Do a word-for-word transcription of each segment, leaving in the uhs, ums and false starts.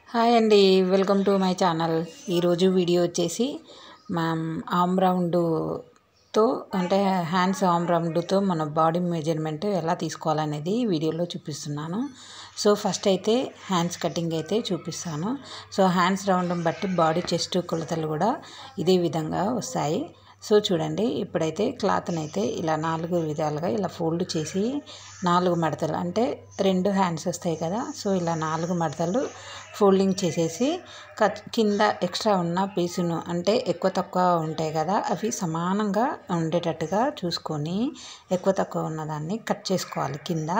Hi అండి, welcome to my channel. ఈరోజు video వచ్చేసి మనం ఆమ్ రౌండ్తో అంటే హ్యాండ్స్ ఆమ్ రౌండ్తో మన బాడీ మెజర్మెంట్ ఎలా తీసుకోవాలనేది వీడియోలో చూపిస్తున్నాను. సో ఫస్ట్ అయితే హ్యాండ్స్ కటింగ్ అయితే చూపిస్తాను. సో హ్యాండ్స్ రౌండ్ని బట్టి బాడీ చెస్ట్ కొలతలు కూడా ఇదే విధంగా వస్తాయి. సో చూడండి, ఇప్పుడైతే క్లాత్ని అయితే ఇలా నాలుగు విధాలుగా ఇలా ఫోల్డ్ చేసి నాలుగు మడతలు అంటే రెండు హ్యాండ్స్ వస్తాయి కదా. సో ఇలా నాలుగు మడతలు ఫోల్డింగ్ చేసేసి కట్ కింద ఎక్స్ట్రా ఉన్న పీసును అంటే ఎక్కువ తక్కువ ఉంటాయి కదా, అవి సమానంగా ఉండేటట్టుగా చూసుకొని ఎక్కువ తక్కువ ఉన్నదాన్ని కట్ చేసుకోవాలి. కింద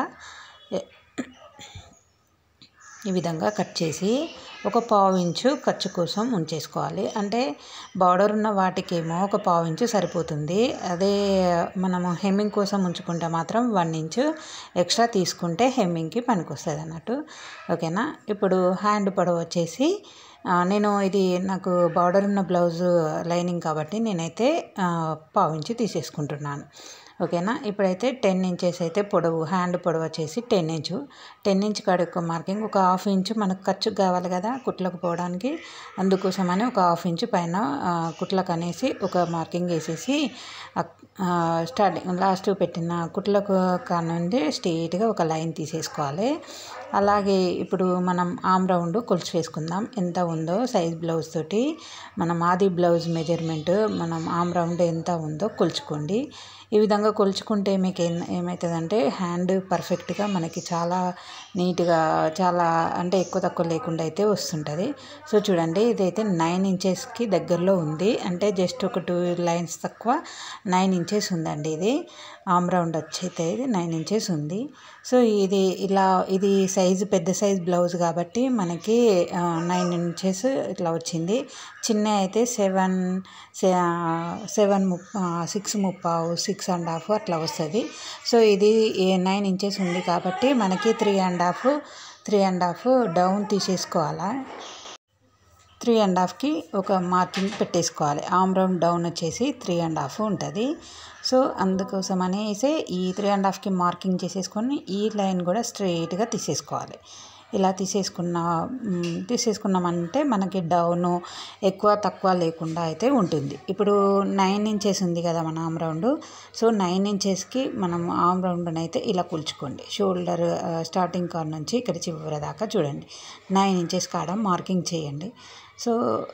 ఈ విధంగా కట్ చేసి ఒక పావు ఇంచు ఖర్చు కోసం ఉంచేసుకోవాలి. అంటే బార్డర్ ఉన్న వాటికేమో ఒక పావు ఇంచు సరిపోతుంది. అదే మనము హెమ్మింగ్ కోసం ఉంచుకుంటే మాత్రం వన్ ఇంచు ఎక్స్ట్రా తీసుకుంటే హెమ్మింగ్కి పనికి వస్తుంది అన్నట్టు. ఓకేనా. ఇప్పుడు హ్యాండ్ పొడవు వచ్చేసి నేను ఇది నాకు బార్డర్ ఉన్న బ్లౌజ్ లైనింగ్ కాబట్టి నేనైతే పావు ఇంచు తీసేసుకుంటున్నాను. ఓకేనా. ఇప్పుడైతే టెన్ ఇంచెస్ అయితే పొడవు హ్యాండ్ పొడవు వచ్చేసి టెన్ ఇంచు టెన్ ఇంచ్ కాడకు మార్కింగ్ ఒక హాఫ్ ఇంచు మనకు ఖర్చు కావాలి కదా కుట్లకు పోవడానికి, అందుకోసమని ఒక హాఫ్ ఇంచు పైన కుట్లకు అనేసి ఒక మార్కింగ్ వేసేసి స్టార్టింగ్ లాస్ట్ పెట్టిన కుట్లకు కానుండి స్ట్రెయిట్గా ఒక లైన్ తీసేసుకోవాలి. అలాగే ఇప్పుడు మనం ఆమ్ రౌండ్ కొలిచి వేసుకుందాం. ఎంత ఉందో సైజ్ బ్లౌజ్ తోటి మనం ఆది బ్లౌజ్ మెజర్మెంట్ మనం ఆమ్ రౌండ్ ఎంత ఉందో కొలుచుకోండి. ఈ విధంగా కొలుచుకుంటే మీకు ఏం ఏమవుతుందంటే హ్యాండ్ పర్ఫెక్ట్గా మనకి చాలా నీట్గా చాలా అంటే ఎక్కువ తక్కువ లేకుండా అయితే వస్తుంటుంది. సో చూడండి, ఇదైతే నైన్ ఇంచెస్కి దగ్గరలో ఉంది. అంటే జస్ట్ ఒక టూ లైన్స్ తక్కువ నైన్ ఇంచెస్ ఉందండి. ఇది ఆమ్ రౌండ్ వచ్చైతే ఇది నైన్ ఇంచెస్ ఉంది. సో ఇది ఇలా ఇది సైజు పెద్ద సైజ్ బ్లౌజ్ కాబట్టి మనకి నైన్ ఇంచెస్ ఇట్లా వచ్చింది. చిన్న అయితే సెవెన్ సెవెన్ ముప్పా సిక్స్ ముప్పావు సిక్స్ అండ్ హాఫ్ అట్లా వస్తుంది. సో ఇది నైన్ ఇంచెస్ ఉంది కాబట్టి మనకి three and half three and half down తీసేసుకోవాలా. త్రీ అండ్ హాఫ్కి ఒక మార్కింగ్ పెట్టేసుకోవాలి. ఆమ్ రౌండ్ డౌన్ వచ్చేసి త్రీ అండ్ హాఫ్ ఉంటుంది. సో అందుకోసం అనేసి ఈ త్రీ అండ్ హాఫ్కి మార్కింగ్ చేసేసుకొని ఈ లైన్ కూడా స్ట్రెయిట్గా తీసేసుకోవాలి. ఇలా తీసేసుకున్న తీసేసుకున్నామంటే మనకి డౌను ఎక్కువ తక్కువ లేకుండా అయితే ఉంటుంది. ఇప్పుడు నైన్ ఇంచెస్ ఉంది కదా మన ఆమ్ రౌండ్. సో నైన్ ఇంచెస్కి మనం ఆమ్ రౌండ్ని అయితే ఇలా కూల్చుకోండి. షోల్డర్ స్టార్టింగ్ కాడ నుంచి ఇక్కడ చివరి దాకా చూడండి నైన్ ఇంచెస్ కాడ మార్కింగ్ చేయండి. సో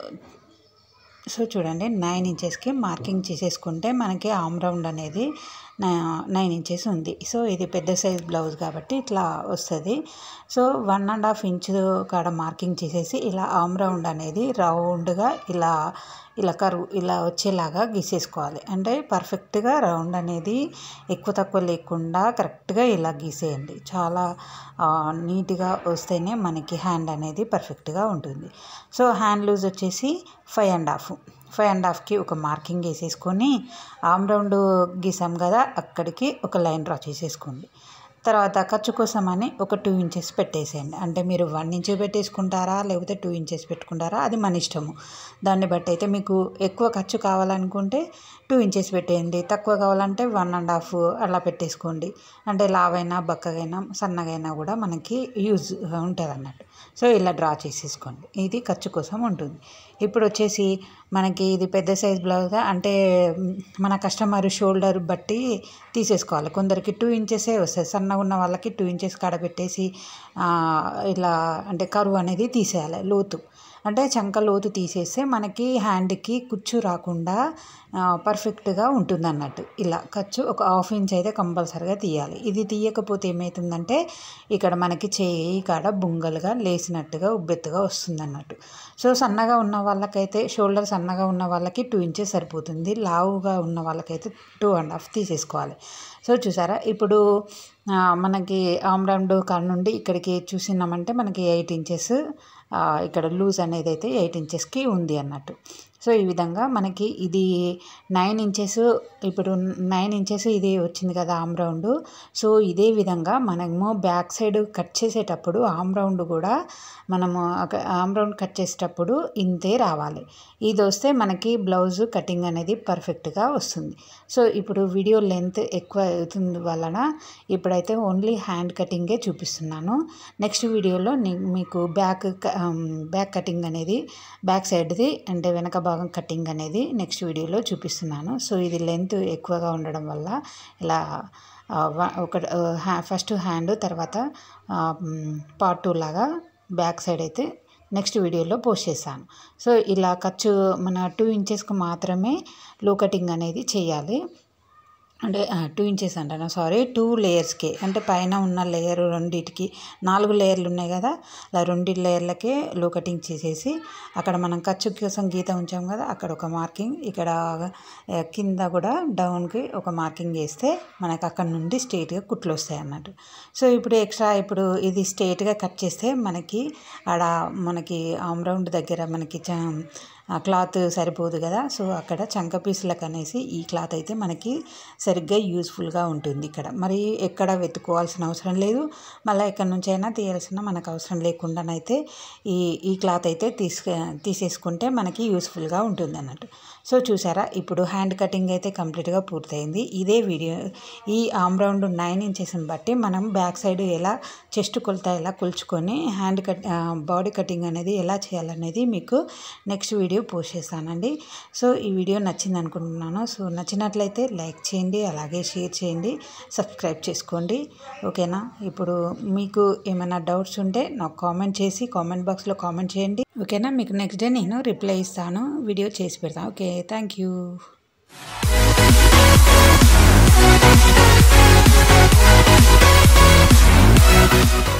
సో చూడండి, నైన్ ఇంచెస్కి మార్కింగ్ చేసేసుకుంటే మనకి ఆమ్ రౌండ్ అనేది నైన్ ఇంచెస్ ఉంది. సో ఇది పెద్ద సైజ్ బ్లౌజ్ కాబట్టి ఇట్లా వస్తుంది. So one and half inch కాడ మార్కింగ్ చేసేసి ఇలా ఆమ్ రౌండ్ అనేది రౌండ్గా ఇలా ఇలా కరువు ఇలా వచ్చేలాగా గీసేసుకోవాలి. అంటే పర్ఫెక్ట్గా రౌండ్ అనేది ఎక్కువ తక్కువ లేకుండా కరెక్ట్గా ఇలా గీసేయండి. చాలా నీట్గా వస్తేనే మనకి హ్యాండ్ అనేది పర్ఫెక్ట్గా ఉంటుంది. సో హ్యాండ్ లూజ్ వచ్చేసి five and half five and హాఫ్కి ఒక మార్కింగ్ వేసేసుకొని ఆమ్ రౌండ్ గీసాం కదా అక్కడికి ఒక లైన్ డ్రా చేసేసుకోండి. తర్వాత ఖర్చు కోసం అని ఒక టూ ఇంచెస్ పెట్టేసేయండి. అంటే మీరు వన్ ఇంచ్ పెట్టేసుకుంటారా లేకపోతే టూ ఇంచెస్ పెట్టుకుంటారా అది మన ఇష్టము. దాన్ని బట్టి అయితే మీకు ఎక్కువ ఖర్చు కావాలనుకుంటే టూ ఇంచెస్ పెట్టేయండి, తక్కువ కావాలంటే వన్ అండ్ హాఫ్ అలా పెట్టేసుకోండి. అంటే లావైనా బక్కగైనా సన్నగైనా కూడా మనకి యూజ్ ఉంటుంది అన్నట్టు. సో ఇలా డ్రా చేసేసుకోండి. ఇది ఖర్చు కోసం ఉంటుంది. ఇప్పుడు వచ్చేసి మనకి ఇది పెద్ద సైజ్ బ్లౌజ్ అంటే మన కస్టమర్ షోల్డర్ బట్టి తీసేసుకోవాలి. కొందరికి టూ ఇంచెసే వస్తుంది, సన్నగా ఉన్న వాళ్ళకి టూ ఇంచెస్ కాడ పెట్టేసి ఇలా అంటే కరువు అనేది తీసేయాలి. లోతు అంటే చంక లోతు తీసేస్తే మనకి హ్యాండ్కి కుచ్చు రాకుండా పర్ఫెక్ట్గా ఉంటుంది అన్నట్టు. ఇలా ఖర్చు ఒక హాఫ్ ఇంచ్ అయితే కంపల్సరీగా తీయాలి. ఇది తీయకపోతే ఏమవుతుందంటే ఇక్కడ మనకి చేయి కాడ బుంగలుగా లేసినట్టుగా ఉబ్బెత్తుగా వస్తుంది అన్నట్టు. సో సన్నగా ఉన్న వాళ్ళకైతే షోల్డర్ సన్నగా ఉన్న వాళ్ళకి టూ ఇంచెస్ సరిపోతుంది. లావుగా ఉన్న వాళ్ళకైతే టూ అండ్ హాఫ్ తీసేసుకోవాలి. సో చూసారా, ఇప్పుడు మనకి ఆమ్ రౌండ్ కాడ నుండి ఇక్కడికి చూసినామంటే మనకి ఎయిట్ ఇంచెస్ ఇక్కడ లూజ్ అనేది అయితే ఎయిట్ ఇంచెస్కి ఉంది అన్నట్టు. సో ఈ విధంగా మనకి ఇది నైన్ ఇంచెస్ ఇప్పుడు నైన్ ఇంచెస్ ఇది వచ్చింది కదా ఆమ్ రౌండ్. సో ఇదే విధంగా మనము బ్యాక్ సైడ్ కట్ చేసేటప్పుడు ఆమ్ రౌండ్ కూడా మనము ఆమ్ రౌండ్ కట్ చేసేటప్పుడు ఇంతే రావాలి. ఇది వస్తే మనకి బ్లౌజ్ కటింగ్ అనేది పర్ఫెక్ట్గా వస్తుంది. సో ఇప్పుడు వీడియో లెంత్ ఎక్కువ అవుతుంది వలన ఇప్పుడైతే ఓన్లీ హ్యాండ్ కటింగే చూపిస్తున్నాను. నెక్స్ట్ వీడియోలో మీకు బ్యాక్ బ్యాక్ కటింగ్ అనేది బ్యాక్ సైడ్ది అంటే వెనక భాగం కటింగ్ అనేది నెక్స్ట్ వీడియోలో చూపిస్తున్నాను. సో ఇది లెంత్ ఎక్కువగా ఉండడం వల్ల ఇలా ఒక ఫస్ట్ హ్యాండ్ తర్వాత పార్ట్ టూ లాగా బ్యాక్ సైడ్ అయితే నెక్స్ట్ వీడియోలో పోస్ట్ చేశాను. సో ఇలా ఖర్చు మన టూ ఇంచెస్కి మాత్రమే లో కటింగ్ అనేది చేయాలి. అంటే టూ ఇంచెస్ అంటాను సారీ టూ లేయర్స్కి అంటే పైన ఉన్న లేయర్ రెండింటికి నాలుగు లేయర్లు ఉన్నాయి కదా, అలా రెండు లేయర్లకే లో కటింగ్ చేసేసి అక్కడ మనం ఖర్చు కోసం గీత ఉంచాం కదా అక్కడ ఒక మార్కింగ్, ఇక్కడ కింద కూడా డౌన్కి ఒక మార్కింగ్ వేస్తే మనకు అక్కడ నుండి స్ట్రైట్గా కుట్లు వస్తాయి అన్నట్టు. సో ఇప్పుడు ఎక్స్ట్రా ఇప్పుడు ఇది స్ట్రైట్గా కట్ చేస్తే మనకి ఆడ మనకి ఆమ్ రౌండ్ దగ్గర మనకి క్లాత్ సరిపోదు కదా. సో అక్కడ చంక పీసులకు అనేసి ఈ క్లాత్ అయితే మనకి సరిగ్గా యూస్ఫుల్గా ఉంటుంది. ఇక్కడ మరి ఎక్కడ వెతుక్కోవాల్సిన అవసరం లేదు, మళ్ళీ ఎక్కడి నుంచి అయినా తీయాల్సిన మనకు అవసరం లేకుండానైతే ఈ ఈ క్లాత్ అయితే తీసుకు తీసేసుకుంటే మనకి యూస్ఫుల్గా ఉంటుంది అన్నట్టు. సో చూసారా ఇప్పుడు హ్యాండ్ కటింగ్ అయితే కంప్లీట్గా పూర్తయింది. ఇదే వీడియో ఈ ఆమ్ రౌండ్ నైన్ ఇంచెస్ని బట్టి మనం బ్యాక్ సైడ్ ఎలా చెస్ట్ కొలత ఎలా కొలుచుకొని హ్యాండ్ కట్ బాడీ కటింగ్ అనేది ఎలా చేయాలనేది మీకు నెక్స్ట్ వీడియో పోస్ట్ చేస్తానండి. సో ఈ వీడియో నచ్చింది అనుకుంటున్నాను. సో నచ్చినట్లయితే లైక్ చేయండి, అలాగే షేర్ చేయండి, సబ్స్క్రైబ్ చేసుకోండి. ఓకేనా. ఇప్పుడు మీకు ఏమైనా డౌట్స్ ఉంటే నాకు కామెంట్ చేసి కామెంట్ బాక్స్లో కామెంట్ చేయండి. ఓకేనా. మీకు నెక్స్ట్ డే నేను రిప్లై ఇస్తాను, వీడియో చేసి పెడతాను. Okay, thank you.